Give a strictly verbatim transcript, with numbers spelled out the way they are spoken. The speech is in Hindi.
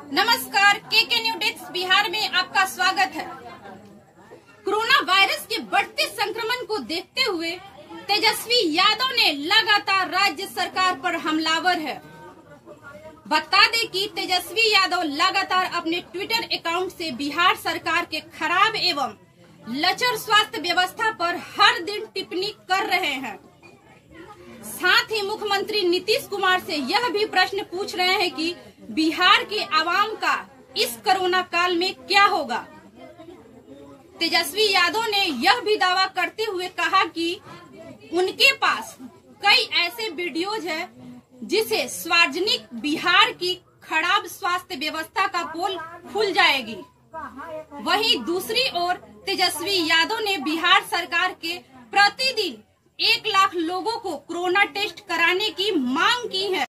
नमस्कार, के के न्यू डेस्क बिहार में आपका स्वागत है। कोरोना वायरस के बढ़ते संक्रमण को देखते हुए तेजस्वी यादव ने लगातार राज्य सरकार पर हमलावर है। बता दें कि तेजस्वी यादव लगातार अपने ट्विटर अकाउंट से बिहार सरकार के खराब एवं लचर स्वास्थ्य व्यवस्था पर हर दिन टिप्पणी कर रहे हैं। साथ ही मुख्यमंत्री नीतीश कुमार से यह भी प्रश्न पूछ रहे हैं कि बिहार के आवाम का इस कोरोना काल में क्या होगा। तेजस्वी यादव ने यह भी दावा करते हुए कहा कि उनके पास कई ऐसे वीडियोज है जिसे सार्वजनिक बिहार की खराब स्वास्थ्य व्यवस्था का पोल खुल जाएगी। वहीं दूसरी ओर तेजस्वी यादव ने बिहार सरकार के प्रतिदिन एक लाख लोगों को कोरोना टेस्ट कराने की मांग की है।